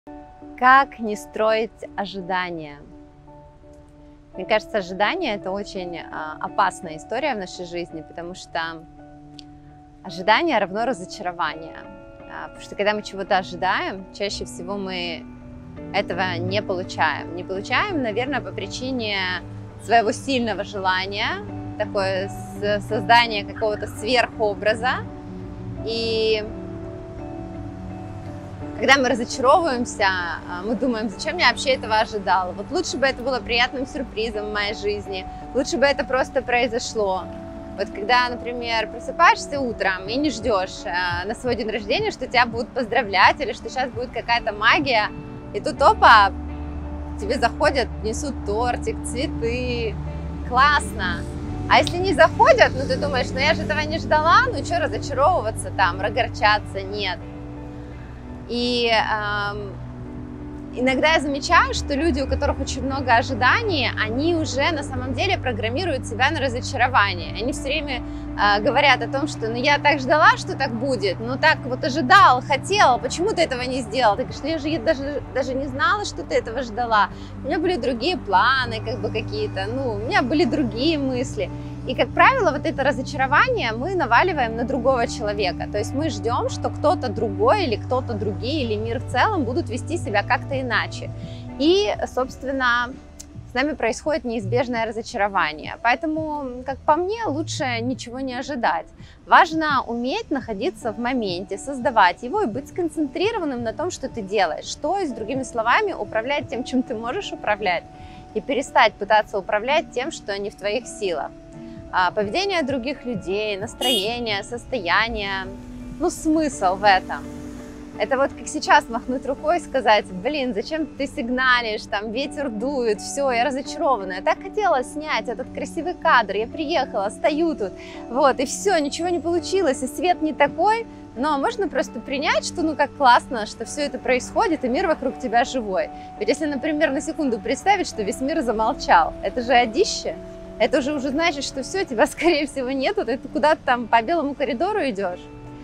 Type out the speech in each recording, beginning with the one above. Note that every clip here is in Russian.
Как не строить ожидания? Мне кажется, ожидание – это очень опасная история в нашей жизни, потому что ожидание равно разочарование. Потому что когда мы чего-то ожидаем, чаще всего мы этого не получаем. Не получаем, наверное, по причине своего сильного желания, такое создание какого-то сверхобраза. И когда мы разочаровываемся, мы думаем, зачем я вообще этого ожидала? Вот лучше бы это было приятным сюрпризом в моей жизни, лучше бы это просто произошло. Вот когда, например, просыпаешься утром и не ждешь на свой день рождения, что тебя будут поздравлять или что сейчас будет какая-то магия, и тут опа, тебе заходят, несут тортик, цветы, классно. А если не заходят, ну ты думаешь, ну я же этого не ждала, ну что разочаровываться там, огорчаться, нет. И иногда я замечаю, что люди, у которых очень много ожиданий, они уже на самом деле программируют себя на разочарование. Они все время говорят о том, что ну я так ждала, что так будет, ну так вот ожидал, хотела, почему ты этого не сделал? Ты говоришь, ну я же даже не знала, что ты этого ждала. У меня были другие планы, как бы какие-то, ну у меня были другие мысли. И, как правило, вот это разочарование мы наваливаем на другого человека. То есть мы ждем, что кто-то другой или кто-то другие, или мир в целом будут вести себя как-то иначе. И, собственно, с нами происходит неизбежное разочарование. Поэтому, как по мне, лучше ничего не ожидать. Важно уметь находиться в моменте, создавать его и быть сконцентрированным на том, что ты делаешь. То есть, другими словами, управлять тем, чем ты можешь управлять, и перестать пытаться управлять тем, что не в твоих силах. Поведение других людей, настроение, состояние, ну смысл в этом. Это вот как сейчас махнуть рукой и сказать, блин, зачем ты сигналишь, там ветер дует, все, я разочарована, я так хотела снять этот красивый кадр, я приехала, стою тут, вот, и все, ничего не получилось, и свет не такой, но можно просто принять, что ну как классно, что все это происходит, и мир вокруг тебя живой. Ведь если, например, на секунду представить, что весь мир замолчал, это же одище. Это уже значит, что все, тебя, скорее всего, нету, ты куда-то там по белому коридору идешь.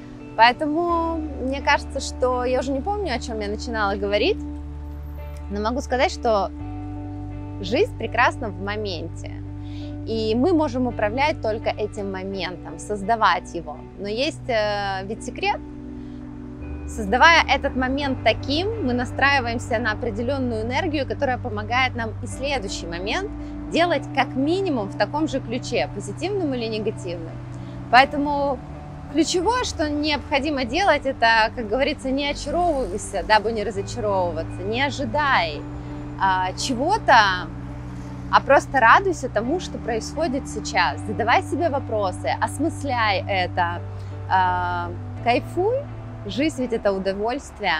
Поэтому мне кажется, что я уже не помню, о чем я начинала говорить, но могу сказать, что жизнь прекрасна в моменте. И мы можем управлять только этим моментом, создавать его. Но есть ведь секрет. Создавая этот момент таким, мы настраиваемся на определенную энергию, которая помогает нам и следующий момент делать как минимум в таком же ключе, позитивным или негативным. Поэтому ключевое, что необходимо делать, это, как говорится, не очаровывайся, дабы не разочаровываться, не ожидай чего-то, а просто радуйся тому, что происходит сейчас. Задавай себе вопросы, осмысляй это, кайфуй. Жизнь ведь это удовольствие.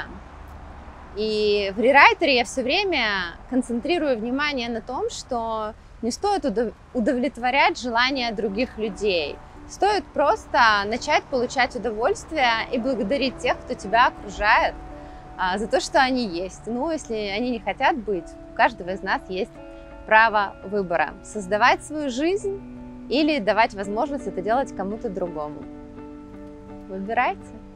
И в рерайтере я все время концентрирую внимание на том, что не стоит удовлетворять желания других людей. Стоит просто начать получать удовольствие и благодарить тех, кто тебя окружает, за то, что они есть. Ну, если они не хотят быть, у каждого из нас есть право выбора. Создавать свою жизнь или давать возможность это делать кому-то другому. Выбирайте.